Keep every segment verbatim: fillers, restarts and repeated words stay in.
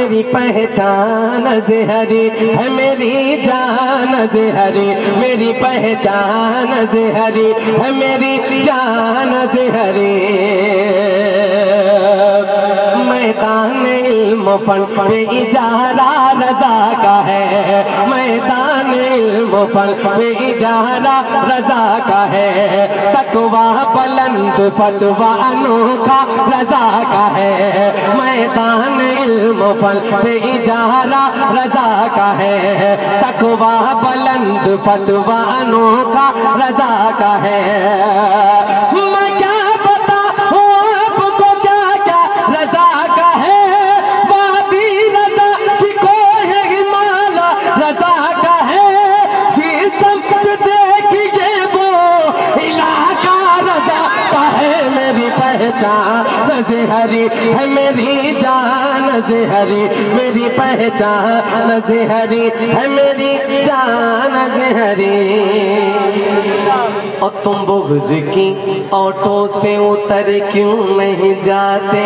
मेरी पहचान ज़हरी है, मेरी जान ज़हरी, मेरी पहचान ज़हरी है, मेरी जान ज़हरी। मैदान इल्म फन पे इजारा रज़ा का है, मैदान इल्म फन पे इजारा रज़ा का है। तकवा बुलंद फतवा अनोखा रज़ा का है, मैदान इल्म फन पे इजारा रज़ा का है। तकवा बुलंद फतवा अनोखा रज़ा का है। मैं क्या बताऊं आपको क्या क्या रज़ा का है, वादी रज़ा की कोई हिमालय रज़ा का है। जी समझ देखिए वो इलाका रज़ा का है, मेरी पहचान ज़हरी है, मेरी जान ज़हरी, मेरी पहचान ज़हरी है, मेरी जान ज़हरी। और तुम बुग़्ज़ की ऑटो से उतर क्यों नहीं जाते,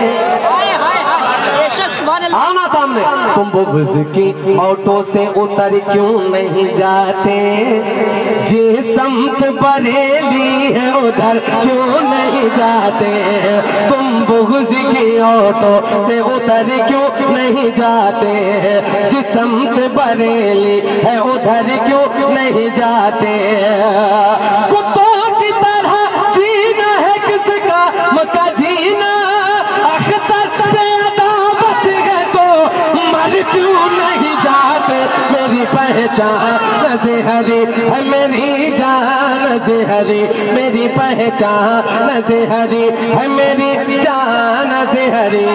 आना सामने। तुम बुग़्ज़ की ऑटो से उतर क्यों नहीं जाते, जे समत बरेली है उधर क्यों नहीं जाते। तुम बुग़्ज़ की ऑटो से उतर क्यों नहीं जाते, जिस समत बरेली है उधर क्यों नहीं जाते। कुत्तों की तरह जीना है किसका मका जीना, अख्तर से अदावत है तो मर क्यों नहीं जाते। मेरी पहचान ज़हरी है, मेरी जान ज़हरी, मेरी पहचान ज़हरी है, मेरी जान ज़हरी।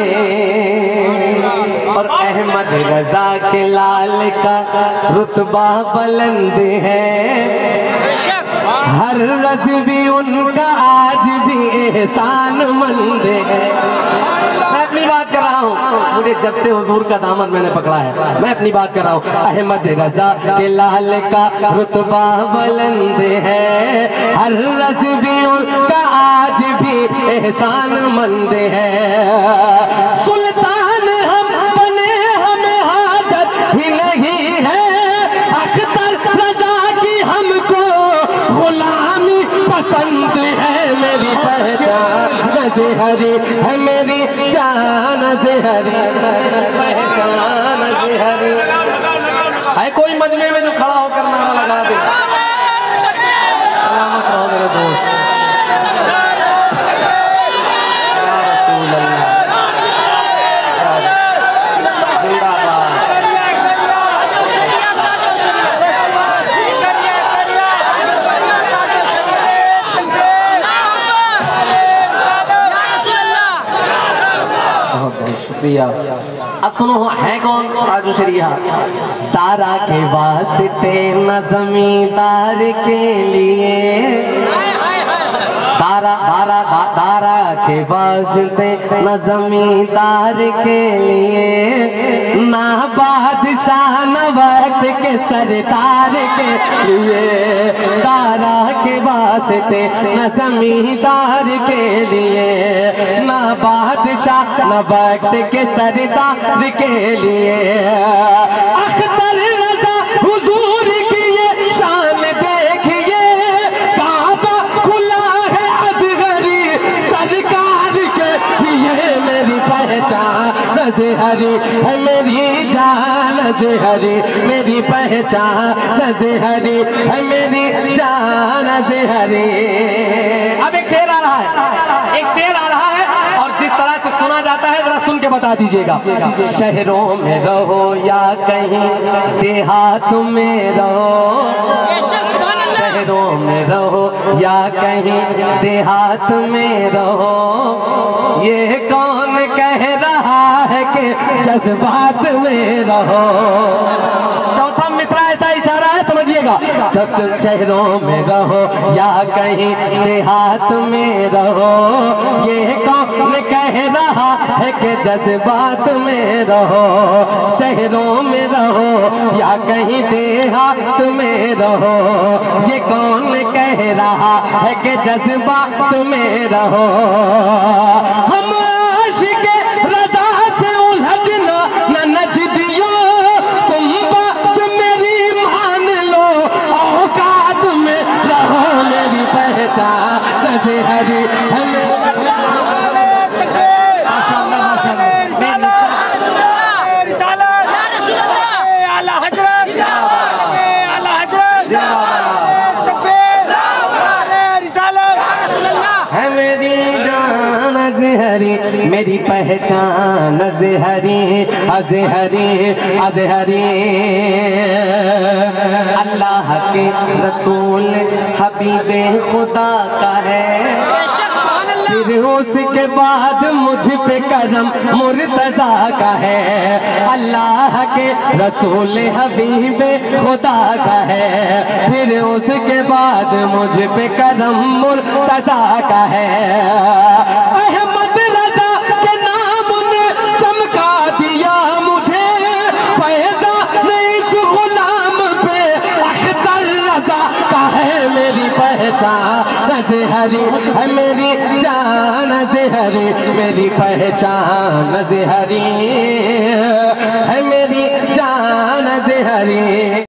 और अहमद रज़ा के लाल का रुतबा बुलंद है, हर रज़वी उनका आज भी एहसानमंद है। मैं अपनी बात कर रहा हूँ, मुझे जब से हुजूर का दामन मैंने पकड़ा है, मैं अपनी बात कर रहा हूँ। अहमद रज़ा के लाल का रुतबा बुलंद है, हर रज़वी उनका आज भी एहसानमंद है। सुल्तान हम बने हमें हाजत ही नहीं है, अख्तर रज़ा की हमको गुलामी पसंद है। मेरी पहचान ज़हरी है, मेरी जान ज़हरी, पहचान ज़हरी है। कोई मजमे में जो खड़ा होकर नारा लगा दे, सलामत रहो मेरे दोस्त। या रसूल अल्लाह, जिंदाबाद। शुक्रिया। अब सुनो है कौन राजू शरिया। दारा के वास्ते न जमींदार के लिए, दारा दारा दा, दारा के वास्ते न जमींदार के लिए, ना बादशाह न वक्त के सरदार के लिए। दारा के वास्ते न जमींदार के लिए, ना बादशाह न वक्त के सरदार के लिए। अख्तर रज़ा हुजूर की ये शान देखिए, काबा खुला है असगरी सरकार के लिए। मेरी पहचान ज़हरी है, मेरी जान ज़हरी, मेरी पहचान ज़हरी है, मेरी जान ज़हरी। अब एक शेर आ रहा है, एक शेर आ रहा है, और जिस तरह से सुना जाता है जरा सुन के बता दीजिएगा। शहरों में रहो या कहीं देहात में रहो, शहरों में रहो या कहीं देहात में रहो, ये कौन कह रहा है कि जज्बात में रहो। चौथा मिसरा ऐसा इशारा है, समझिएगा। जब तुम शहरों में रहो या कहीं देहात में रहो, ये कौन कह रहा है कि जज्बात में रहो। शहरों में रहो या कहीं देहात में रहो, ये कौन कह रहा है कि जज्बात में रहो। हम आशिक़े रज़ा से उलझना मेरी पहचान अज़हरी अज़हरी अज़हरी। अल्लाह के रसूल हबीबे खुदा का है, फिर उसके बाद मुझ पे करम मुर्तजा का है। अल्लाह के रसूल हबीबे खुदा का है, फिर उसके बाद मुझ पे करम मुर्तजा का है। अहमद रजा के नाम ने चमका दिया मुझे, फैजा नहीं इस गुलाम पे अख्तर रजा का है। मेरी पहचान अज़हरी है, मेरी जान अज़हरी, मेरी पहचान अज़हरी है, मेरी जान अज़हरी।